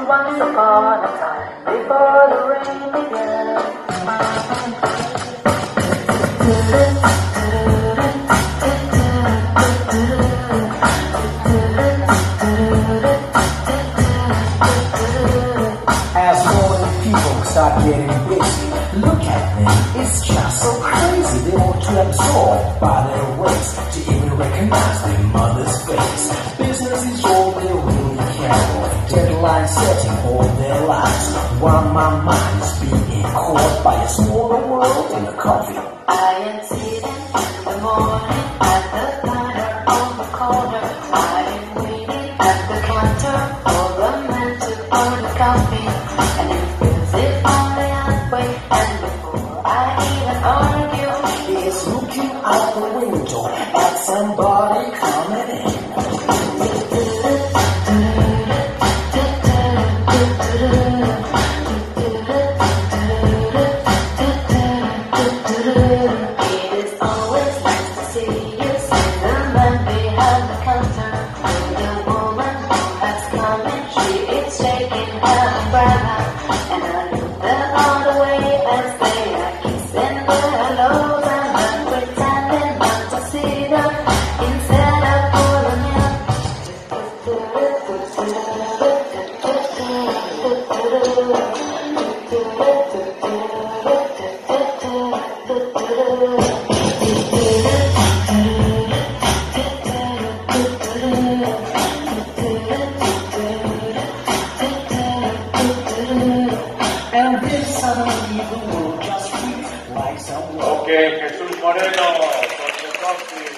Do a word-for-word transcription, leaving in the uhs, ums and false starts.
Once upon a time, before the rain began. As more people start getting busy, look at them, it's just so crazy. They want to absorb by their ways to even recognize their mother's face. Business is all they really care for. Deadline setting all their lives, while my mind is being caught by a smaller world in a coffee. I am sitting in the morning at the diner on the corner. I am waiting at the counter for the man to order coffee. And it feels it only halfway, and before I even argue, He's looking out the window at somebody coming in. Ok, Jesús Moreno, Choreography.